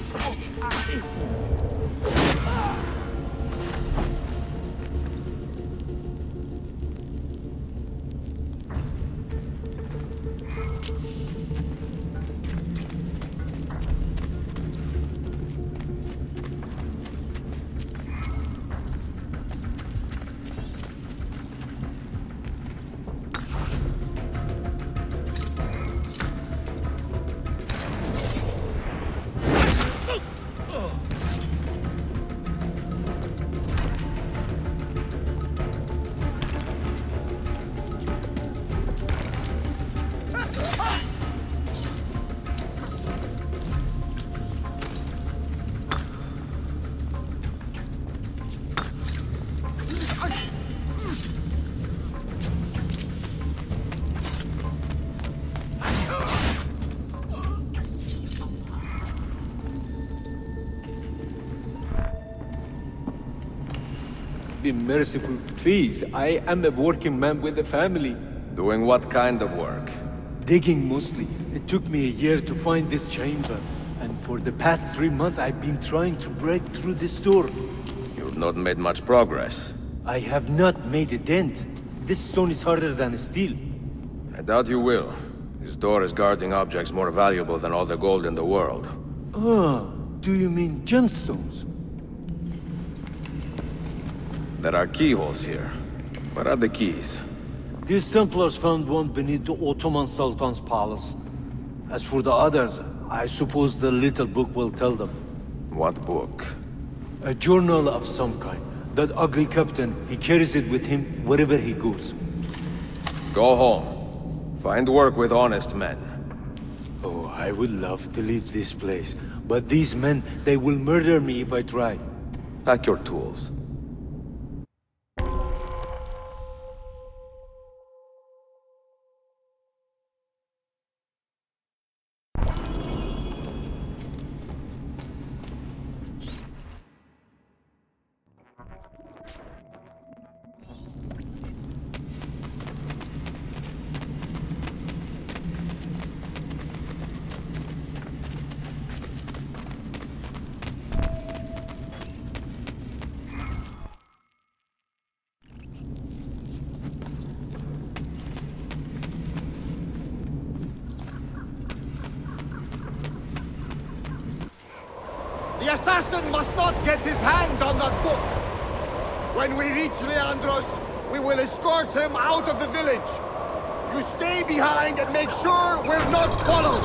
Be merciful, please. I am a working man with a family. Doing what kind of work? Digging mostly. It took me a year to find this chamber. And for the past 3 months, I've been trying to break through this door. You've not made much progress. I have not made a dent. This stone is harder than steel. I doubt you will. This door is guarding objects more valuable than all the gold in the world. Oh, do you mean gemstones? There are keyholes here. What are the keys? These Templars found one beneath the Ottoman Sultan's palace. As for the others, I suppose the little book will tell them. What book? A journal of some kind. That ugly captain, he carries it with him wherever he goes. Go home. Find work with honest men. Oh, I would love to leave this place. But these men, they will murder me if I try. Pack your tools. The assassin must not get his hands on that book! When we reach Leandros, we will escort him out of the village. You stay behind and make sure we're not followed!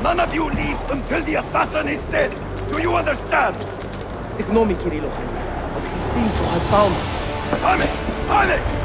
None of you leave until the assassin is dead. Do you understand? Ignore me, Kirilo. But he seems to have found us. Ame! Ame!